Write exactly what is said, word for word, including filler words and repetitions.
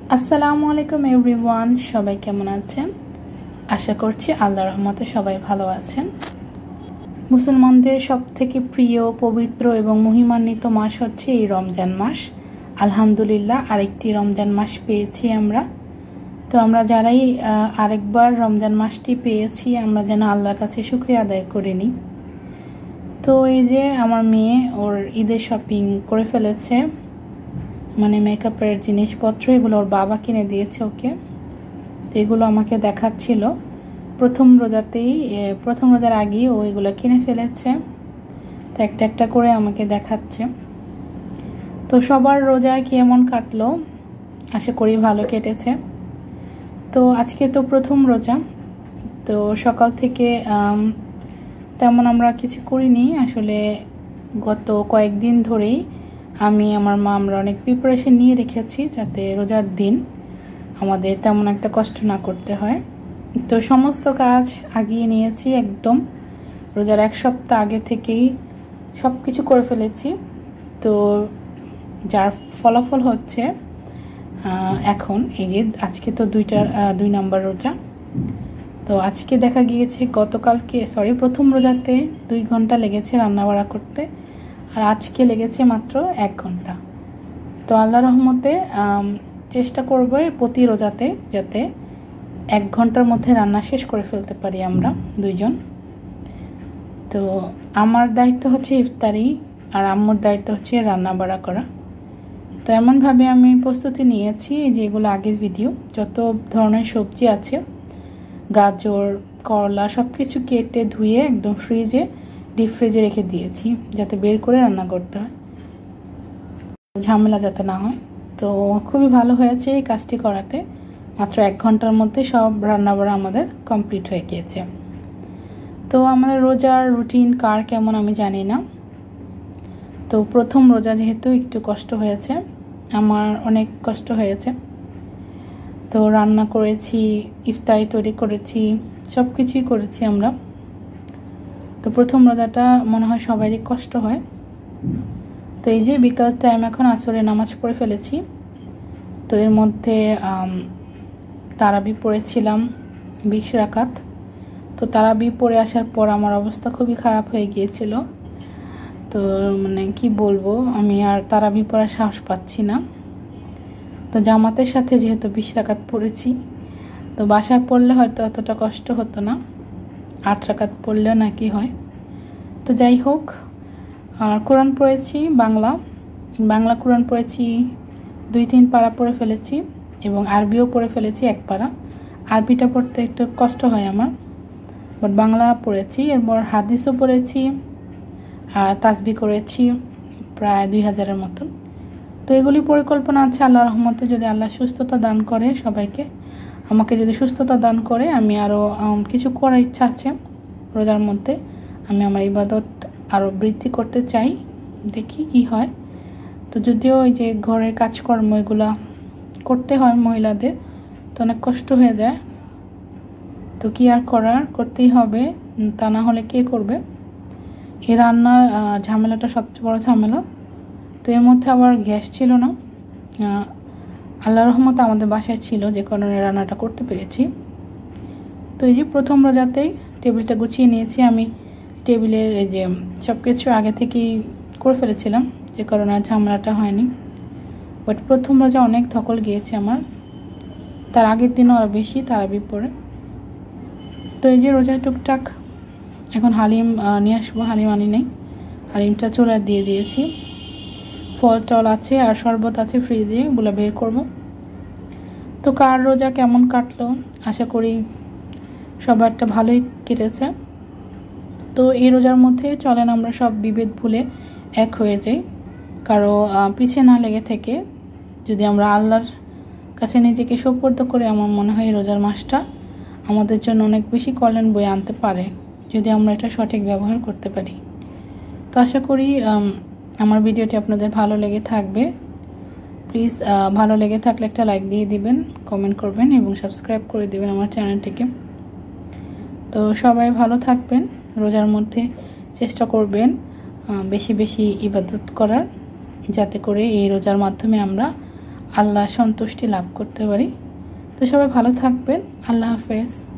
আসসালামু আলাইকুম এভরিওয়ান, সবাই কেমন আছেন? আশা করছি আল্লাহর রহমতে সবাই ভালো আছেন। মুসলমানদের সবথেকে প্রিয়, পবিত্র এবং মহিমান্বিত মাস হচ্ছে এই রমজান মাস। আলহামদুলিল্লাহ আরেকটি রমজান মাস পেয়েছি আমরা। তো আমরা যারাই আরেকবার রমজান মাসটি পেয়েছি, আমরা যেন আল্লাহর কাছে শুকরিয়া আদায় করে নিই। তো এই যে আমার মেয়ে ওর ঈদের শপিং করে ফেলেছে, মানে মেকআপের জিনিসপত্র, এগুলো ওর বাবা কিনে দিয়েছে ওকে। তো এগুলো আমাকে দেখাচ্ছিল প্রথম রোজাতেই, প্রথম রোজার আগেই ও এগুলো কিনে ফেলেছে। তো একটা একটা করে আমাকে দেখাচ্ছে। তো সবার রোজা কেমন কাটলো? আশা করি ভালো কেটেছে। তো আজকে তো প্রথম রোজা, তো সকাল থেকে তেমন আমরা কিছু করিনি। আসলে গত কয়েকদিন ধরেই আমি আমার মা আমরা অনেক প্রিপারেশন নিয়ে রেখেছি যাতে রোজার দিন আমাদের তেমন একটা কষ্ট না করতে হয়। তো সমস্ত কাজ আগিয়ে নিয়েছি একদম, রোজার এক সপ্তাহ আগে থেকেই সব কিছু করে ফেলেছি। তো যার ফলাফল হচ্ছে এখন এই যে আজকে তো দুইটা দুই নম্বর রোজা। তো আজকে দেখা গিয়েছে গতকালকে সরি প্রথম রোজাতে দুই ঘন্টা লেগেছে রান্না বাড়া করতে, আর আজকে লেগেছে মাত্র এক ঘন্টা। তো আল্লাহ রহমতে চেষ্টা করব প্রতি রোজাতে যাতে এক ঘন্টার মধ্যে রান্না শেষ করে ফেলতে পারি আমরা দুইজন। তো আমার দায়িত্ব হচ্ছে ইফতারি, আর আম্মুর দায়িত্ব হচ্ছে রান্না বাড়া করা। তো এমনভাবে আমি প্রস্তুতি নিয়েছি যে এগুলো আগের ভিডিও, যত ধরনের সবজি আছে, গাজর, করলা সব কিছু কেটে ধুয়ে একদম ফ্রিজে ডিপ ফ্রিজে রেখে দিয়েছি যাতে বের করে রান্না করতে হয়, ঝামেলা যাতে না হয়। তো খুবই ভালো হয়েছে এই কাজটি করাতে। মাত্র এক ঘন্টার মধ্যে সব রান্না বাড়া আমাদের কমপ্লিট হয়ে গিয়েছে। তো আমাদের রোজার রুটিন কার কেমন আমি জানি না। তো প্রথম রোজা যেহেতু একটু কষ্ট হয়েছে, আমার অনেক কষ্ট হয়েছে। তো রান্না করেছি, ইফতারি তৈরি করেছি, সব কিছুই করেছি আমরা। তো প্রথম রোজাটা মনে হয় সবারই কষ্ট হয়। তো এই যে বিকাল টাইম, এখন আসরে নামাজ পড়ে ফেলেছি। তো এর মধ্যে তারাবি পড়েছিলাম বিশ রাকাত। তো তারাবি পড়ে আসার পর আমার অবস্থা খুবই খারাপ হয়ে গিয়েছিল। তো মানে কি বলবো, আমি আর তারাবি পড়ার সাহস পাচ্ছি না। তো জামাতের সাথে যেহেতু বিশ রাকাত পড়েছি, তো বাসায় পড়লে হয়তো অতটা কষ্ট হতো না, আট রাকাত পড়লেও নাকি হয়। তো যাই হোক, আর কোরআন পড়েছি বাংলা বাংলা কোরআন পড়েছি দুই তিন পারা পড়ে ফেলেছি, এবং আরবিও পড়ে ফেলেছি এক পারা। আরবিটা পড়তে একটু কষ্ট হয় আমার, বাট বাংলা পড়েছি। এরপর হাদিসও পড়েছি আর তাসবিহ করেছি প্রায় দুই হাজারের মতন। তো এগুলি পরিকল্পনা আছে আল্লাহর রহমতে, যদি আল্লাহ সুস্থতা দান করে সবাইকে, আমাকে যদি সুস্থতা দান করে, আমি আরও কিছু করার ইচ্ছা আছে রোজার মধ্যে। আমি আমার ইবাদত আরও বৃদ্ধি করতে চাই, দেখি কি হয়। তো যদিও ওই যে ঘরের কাজকর্ম এগুলা করতে হয় মহিলাদের, তো অনেক কষ্ট হয়ে যায়। তো কি আর করার, করতেই হবে, তা না হলে কে করবে। এই রান্নার ঝামেলাটা সবচেয়ে বড় ঝামেলা। তো এর মধ্যে আবার গ্যাস ছিল না, আল্লাহর রহমতে আমাদের বাসায় ছিল, যে কারণে রান্নাটা করতে পেরেছি। তো এই যে প্রথম রোজাতেই টেবিলটা গুছিয়ে নিয়েছি আমি। টেবিলের এই যে সব কিছু আগে থেকেই করে ফেলেছিলাম, যে কারণে আর ঝামেলাটা হয়নি। বাট প্রথম রোজা অনেক ধকল গিয়েছে আমার, তার আগের দিনও আরও বেশি তারাবি পড়ে। তো এই যে রোজা টুকটাক এখন হালিম নিয়ে আসবো, হালিম আনি নেই, হালিমটা চোলা দিয়ে দিয়েছি। ফল টল আছে আর শরবত আছে ফ্রিজে, ওগুলো বের করব। তো কার রোজা কেমন কাটলো? আশা করি সবারটা ভালোই কেটেছে। তো এই রোজার মধ্যে চলেন আমরা সব বিভেদ ভুলে এক হয়ে যাই, কারো পিছে না লেগে থেকে যদি আমরা আল্লাহর কাছে নিজেকে সুপর্দ করে, আমার মনে হয় এই রোজার মাসটা আমাদের জন্য অনেক বেশি কল্যাণ বয়ে আনতে পারে যদি আমরা এটা সঠিক ব্যবহার করতে পারি। তো আশা করি আমার ভিডিওটি আপনাদের ভালো লেগে থাকবে। প্লিজ ভালো লেগে থাকলে একটা লাইক দিয়ে দিবেন, কমেন্ট করবেন এবং সাবস্ক্রাইব করে দিবেন আমার চ্যানেলটিকে। তো সবাই ভালো থাকবেন, রোজার মধ্যে চেষ্টা করবেন বেশি বেশি ইবাদত করার, যাতে করে এই রোজার মাধ্যমে আমরা আল্লাহ সন্তুষ্টি লাভ করতে পারি। তো সবাই ভালো থাকবেন। আল্লাহ হাফেজ।